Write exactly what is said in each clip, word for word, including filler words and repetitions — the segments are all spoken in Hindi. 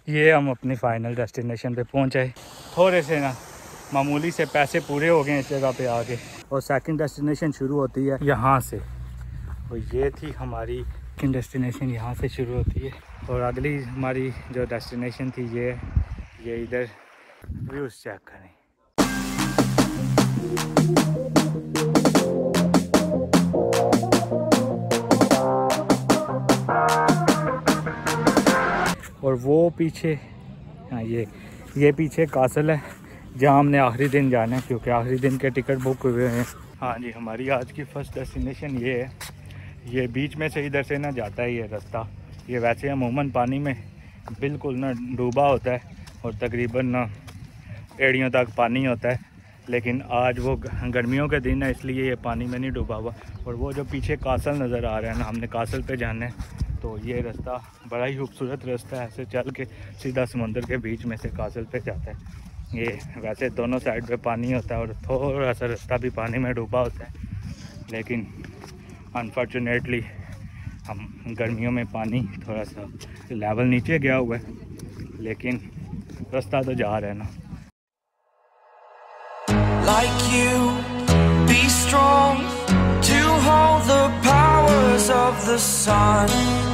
ये हम अपनी फ़ाइनल डेस्टिनेशन पे पहुँच आए। थोड़े से ना मामूली से पैसे पूरे हो गए इस जगह पे आके, और सेकंड डेस्टिनेशन शुरू होती है यहाँ से। और ये थी हमारी सेकंड डेस्टिनेशन, यहाँ से शुरू होती है। और अगली हमारी जो डेस्टिनेशन थी ये ये इधर व्यूज़ चेक करें। और वो पीछे, हाँ ये ये पीछे कासल है जहाँ हमने आखिरी दिन जाना है, क्योंकि आखिरी दिन के टिकट बुक हुए हैं। हाँ जी, हमारी आज की फ़र्स्ट डेस्टिनेशन ये है। ये बीच में से इधर से ना जाता है ये रास्ता। ये वैसे अमूमन पानी में बिल्कुल ना डूबा होता है और तकरीबन ना एड़ियों तक पानी होता है, लेकिन आज वो गर्मियों के दिन है इसलिए ये पानी में नहीं डूबा हुआ। और वो जो पीछे कासल नज़र आ रहा है ना, हमने कासल पे जाना है। तो ये रास्ता बड़ा ही खूबसूरत रास्ता है, ऐसे चल के सीधा समुंदर के बीच में से कासल पे जाता है। ये वैसे दोनों साइड पे पानी होता है और थोड़ा सा रास्ता भी पानी में डूबा होता है, लेकिन अनफॉर्चुनेटली हम गर्मियों में पानी थोड़ा सा लेवल नीचे गया हुआ है, लेकिन रास्ता तो जा रहा है ना। Like you, be strong to hold the powers of the sun.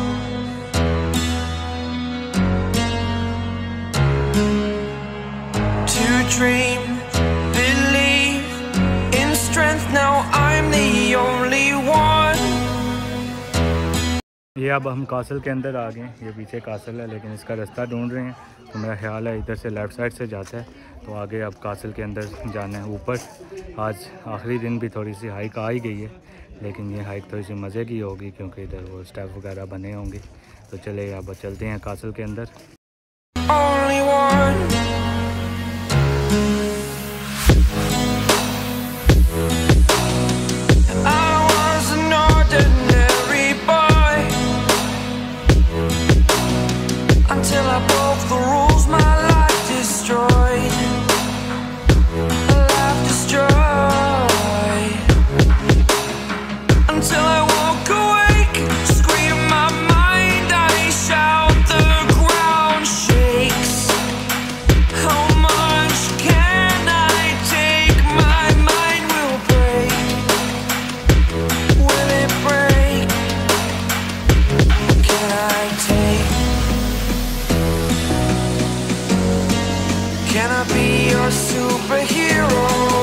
To dream, believe in strength. Now I'm the only one. ये अब हम कासल के अंदर आ गए। ये पीछे कासल है, लेकिन इसका रास्ता ढूंढ रहे हैं। तो मेरा ख्याल है इधर से लेफ़्ट साइड से जाता है, तो आगे अब कासल के अंदर जाना है। ऊपर आज आखिरी दिन भी थोड़ी सी हाइक आ ही गई है, लेकिन ये हाइक थोड़ी सी मज़े की होगी क्योंकि इधर वो स्टेप वगैरह बने होंगे। तो चले अब चलते हैं कासल के अंदर। Only one. I was an ordinary boy until I broke the rules. My life destroyed. Life destroyed. Until I woke awake, scream my mind, I shout, the ground shakes. How much can I take? My mind will break. Will it break? Can I take? Can I be your superhero?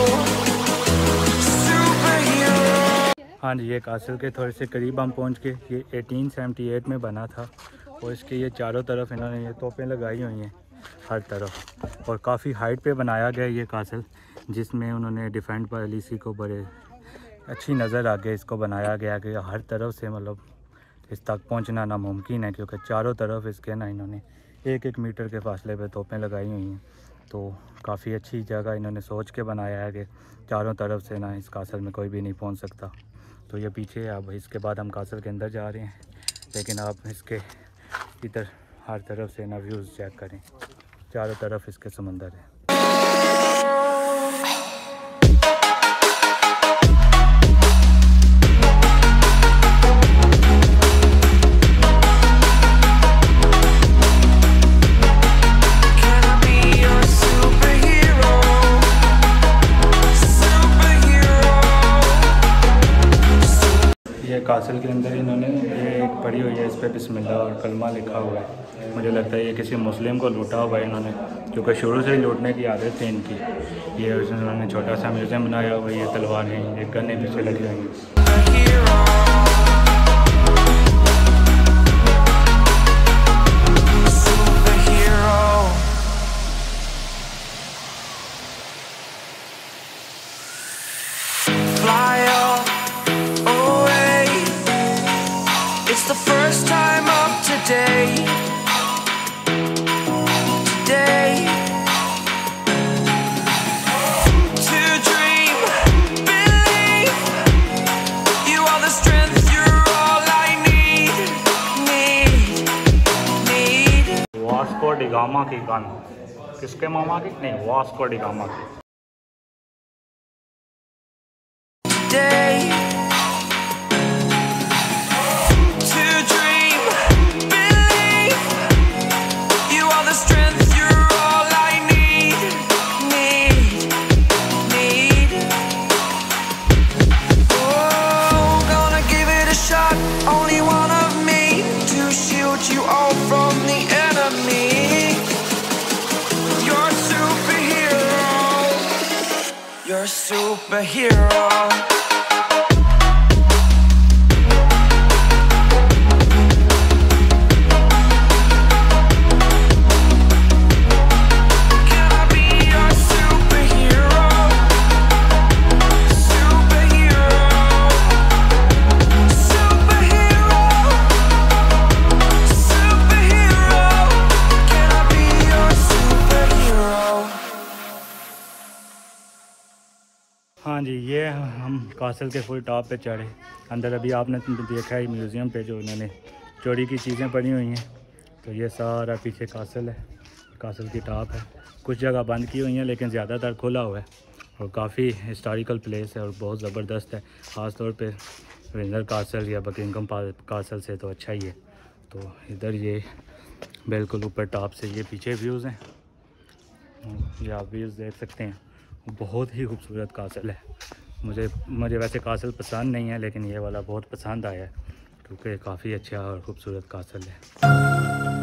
हाँ जी, ये कासल के थोड़े से करीब हम पहुँच के। ये अठारह सौ अठहत्तर में बना था और इसके ये चारों तरफ इन्होंने ये तोपें लगाई हुई हैं हर तरफ, और काफ़ी हाइट पे बनाया गया ये कासल, जिसमें उन्होंने डिफेंड पॉलिसी को बड़े अच्छी नज़र आगे इसको बनाया गया कि हर तरफ से मतलब इस तक पहुंचना नामुमकिन है, क्योंकि चारों तरफ इसके ना इन्होंने एक एक मीटर के फासले पे तोपें लगाई हुई हैं। तो काफ़ी अच्छी जगह इन्होंने सोच के बनाया है कि चारों तरफ से ना इस कासल में कोई भी नहीं पहुंच सकता। तो ये पीछे अब इसके बाद हम कासल के अंदर जा रहे हैं, लेकिन आप इसके इधर हर तरफ से ना व्यूज़ चेक करें, चारों तरफ इसके समंदर है। ये कासल के अंदर इन्होंने ये एक पड़ी हुई है, इस पर बिस्मिल्लाह और कलमा लिखा हुआ है। मुझे लगता है ये किसी मुस्लिम को लूटा हुआ है इन्होंने, क्योंकि शुरू से ही लूटने की आदत थी इनकी। ये उन्होंने छोटा सा म्यूज़ियम बनाया हुआ है, ये तलवारें, ये गन्ने पीछे लगी हुई हैं। It's the first time of today, today. To dream, believe, you are the strength, you're all I need, need, need. Vasco da Gama की गन, किसके मामा की? नहीं, वास्को डिगामा की। Today. To dream, believe, you are the the strength, you're all I need, need, need. Oh, gonna give it a shot, only one of me to shield you all from the enemy. You're a superhero, you're a superhero. हाँ जी, ये हम कासल के फुल टॉप पे चढ़े। अंदर अभी आपने देखा है म्यूज़ियम पे जो उन्होंने चोरी की चीज़ें पड़ी हुई हैं। तो ये सारा पीछे कासल है, कासल की टॉप है। कुछ जगह बंद की हुई हैं लेकिन ज़्यादातर खुला हुआ है और काफ़ी हिस्टोरिकल प्लेस है और बहुत ज़बरदस्त है। ख़ास तौर पे विंडसर कासल या बकिंगम कासल से तो अच्छा ही है। तो इधर ये बिल्कुल ऊपर टॉप से ये पीछे व्यूज़ हैं, ये आप व्यूज़ देख सकते हैं। बहुत ही खूबसूरत कासल है। मुझे मुझे वैसे कासल पसंद नहीं है लेकिन ये वाला बहुत पसंद आया है क्योंकि काफ़ी अच्छा और ख़ूबसूरत कासल है।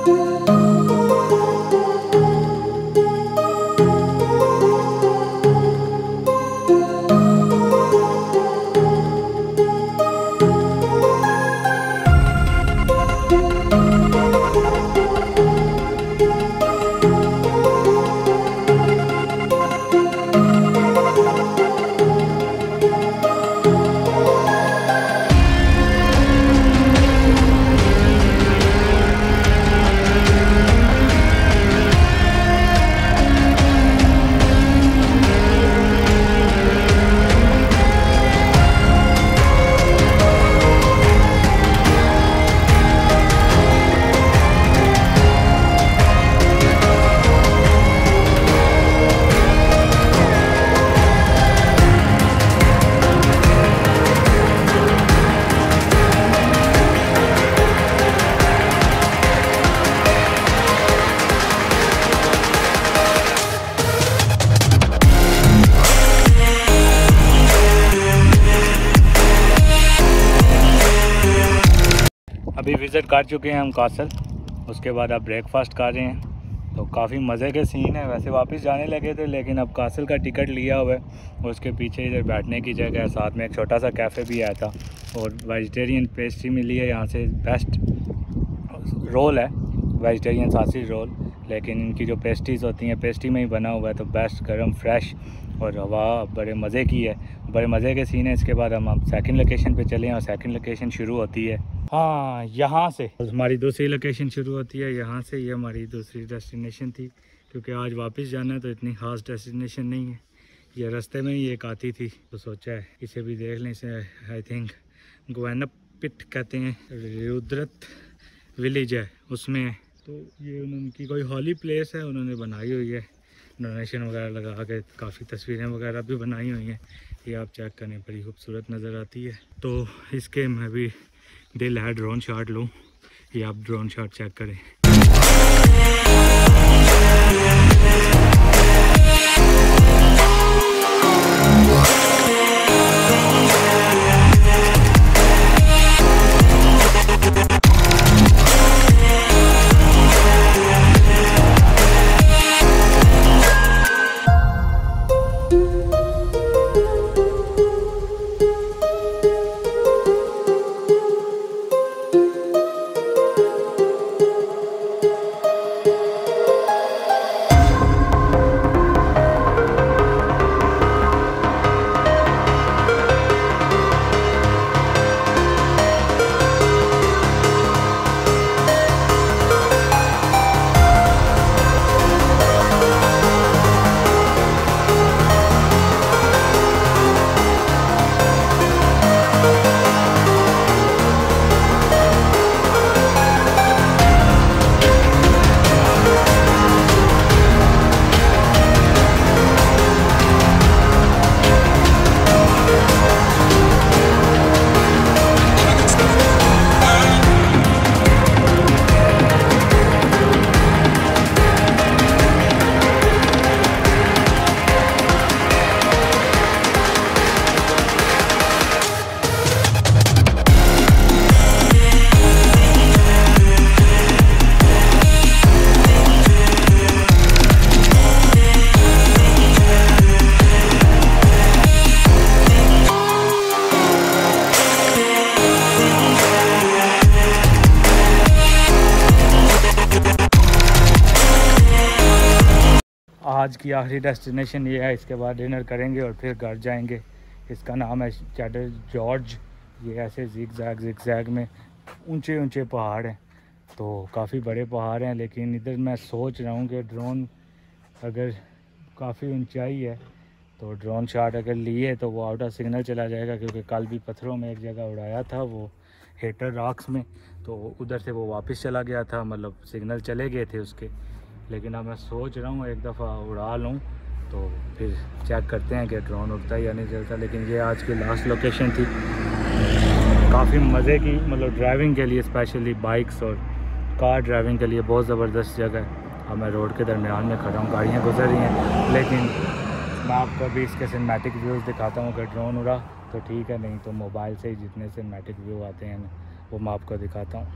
अभी विज़िट कर चुके हैं हम कासल, उसके बाद अब ब्रेकफास्ट कर रहे हैं। तो काफ़ी मज़े के सीन है। वैसे वापस जाने लगे थे लेकिन अब कासल का टिकट लिया हुआ है और उसके पीछे इधर बैठने की जगह है, साथ में एक छोटा सा कैफ़े भी आया था और वेजिटेरियन पेस्ट्री मिली है यहाँ से। बेस्ट रोल है वेजिटेरियन सासिज रोल, लेकिन इनकी जो पेस्ट्रीज़ होती हैं पेस्ट्री में ही बना हुआ है। तो बेस्ट गर्म फ्रेश और हवा बड़े मज़े की है, बड़े मज़े के सीन है। इसके बाद हम अब सेकंड लोकेशन पे चले हैं और सेकंड लोकेशन शुरू होती है हाँ यहाँ से। हमारी दूसरी लोकेशन शुरू होती है यहाँ से। ये हमारी दूसरी डेस्टिनेशन थी क्योंकि आज वापस जाना है तो इतनी ख़ास डेस्टिनेशन नहीं है। ये रास्ते में ही एक आती थी तो सोचा है इसे भी देख लें। इसे आई थिंक गुआना पिट कहते हैं, रुद्रत विलेज है उसमें। तो ये उनकी कोई हॉली प्लेस है, उन्होंने बनाई हुई है डोनेशन वगैरह लगा के। काफ़ी तस्वीरें वगैरह भी बनाई हुई हैं, ये आप चेक करें, बड़ी खूबसूरत नज़र आती है। तो इसके मैं भी दिल है ड्रोन शॉट लूँ, ये आप ड्रोन शॉट चेक करें। आज की आखिरी डेस्टिनेशन ये है, इसके बाद डिनर करेंगे और फिर घर जाएंगे। इसका नाम है चैडर जॉर्ज। ये ऐसे जिग जैग जिग जैग में ऊंचे ऊंचे पहाड़ हैं, तो काफ़ी बड़े पहाड़ हैं। लेकिन इधर मैं सोच रहा हूँ कि ड्रोन अगर काफ़ी ऊंचाई है तो ड्रोन शॉट अगर लिए तो वो आउट ऑफ सिग्नल चला जाएगा, क्योंकि कल भी पत्थरों में एक जगह उड़ाया था वो हेटर रॉक्स में, तो उधर से वो वापस चला गया था, मतलब सिग्नल चले गए थे उसके। लेकिन अब मैं सोच रहा हूँ एक दफ़ा उड़ा लूँ तो फिर चेक करते हैं कि ड्रोन उड़ता है या नहीं चलता। लेकिन ये आज की लास्ट लोकेशन थी, काफ़ी मज़े की, मतलब ड्राइविंग के लिए स्पेशली बाइक्स और कार ड्राइविंग के लिए बहुत ज़बरदस्त जगह है। अब मैं रोड के दरमियान में खड़ा हूँ, गाड़ियाँ गुजर रही हैं, लेकिन मैं आपको अभी इसके सिनेमैटिक व्यूज़ दिखाता हूँ। अगर ड्रोन उड़ा तो ठीक है, नहीं तो मोबाइल से ही जितने सिनेमैटिक व्यू आते हैं वो मैं आपको दिखाता हूँ।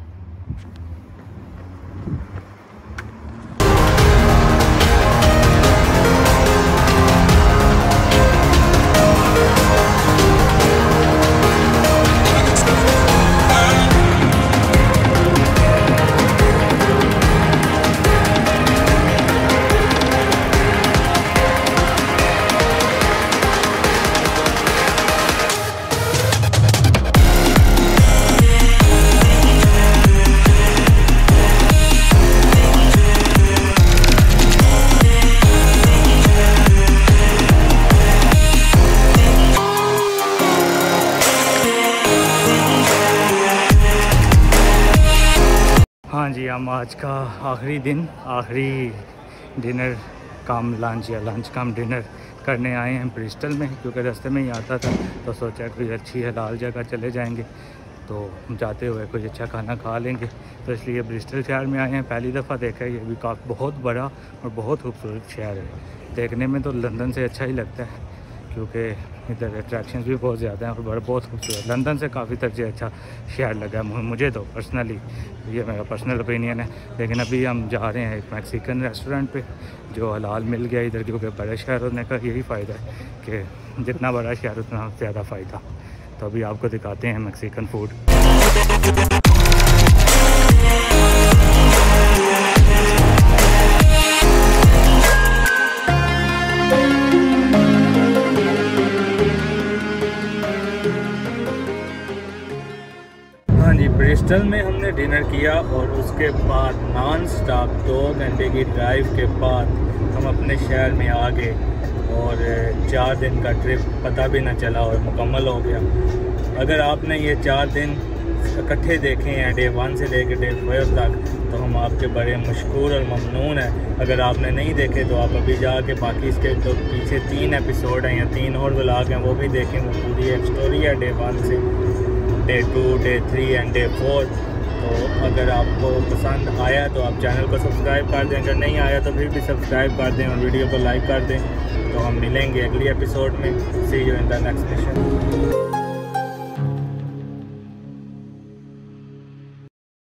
हाँ जी, हम आज का आखिरी दिन आखिरी डिनर कम लंच या लंच कम डिनर करने आए हैं ब्रिस्टल में, क्योंकि रास्ते में ही आता था तो सोचा कोई अच्छी हलाल जगह चले जाएंगे, तो जाते हुए कुछ अच्छा खाना खा लेंगे। तो इसलिए ब्रिस्टल शहर में आए हैं, पहली दफ़ा देखा है। ये भी काफ़ी बहुत बड़ा और बहुत खूबसूरत शहर है, देखने में तो लंदन से अच्छा ही लगता है, क्योंकि इधर अट्रैक्शन भी बहुत ज़्यादा हैं और बड़ा बहुत खूबसूरत। लंदन से काफ़ी तरह अच्छा शहर लगा है मुझे तो पर्सनली, ये मेरा पर्सनल ओपिनियन है। लेकिन अभी हम जा रहे हैं एक मैक्सिकन रेस्टोरेंट पे जो हलाल मिल गया इधर, क्योंकि बड़े शहर होने का यही फ़ायदा है कि जितना बड़ा शहर उतना ज़्यादा फ़ायदा। तो अभी आपको दिखाते हैं मैक्सिकन फूड। हाँ जी, ब्रिस्टल में हमने डिनर किया और उसके बाद नॉन स्टॉप दो घंटे की ड्राइव के बाद हम अपने शहर में आ गए और चार दिन का ट्रिप पता भी ना चला और मुकम्मल हो गया। अगर आपने ये चार दिन इकट्ठे देखे हैं डे वन से लेकर डे ट्वेल्व तक, तो हम आपके बड़े मशकूर और ममनून हैं। अगर आपने नहीं देखे तो आप अभी जाके बाकी इसके तो पीछे तीन एपिसोड हैं या तीन और व्लॉग हैं, वो भी देखें। वो पूरी एक स्टोरी है डे वन से day two, day three and day four. तो अगर आपको पसंद आया तो आप चैनल को सब्सक्राइब कर दें, अगर नहीं आया तो फिर भी सब्सक्राइब कर दें और वीडियो को लाइक कर दें। तो हम मिलेंगे अगली एपिसोड में। See you in the next mission.